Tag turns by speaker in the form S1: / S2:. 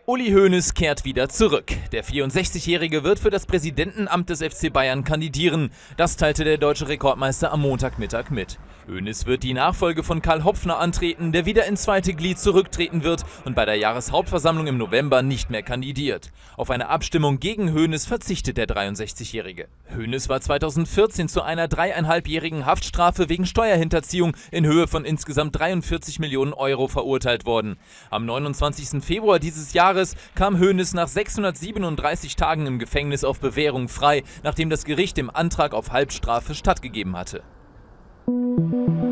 S1: Uli Hoeneß kehrt wieder zurück. Der 64-Jährige wird für das Präsidentenamt des FC Bayern kandidieren. Das teilte der deutsche Rekordmeister am Montagmittag mit. Hoeneß wird die Nachfolge von Karl Hopfner antreten, der wieder ins zweite Glied zurücktreten wird und bei der Jahreshauptversammlung im November nicht mehr kandidiert. Auf eine Abstimmung gegen Hoeneß verzichtet der 63-Jährige. Hoeneß war 2014 zu einer 3,5-jährigen Haftstrafe wegen Steuerhinterziehung in Höhe von insgesamt 43 Millionen Euro verurteilt worden. Am 29. Februar dieses Jahres kam Hoeneß nach 637 Tagen im Gefängnis auf Bewährung frei, nachdem das Gericht dem Antrag auf Halbstrafe stattgegeben hatte.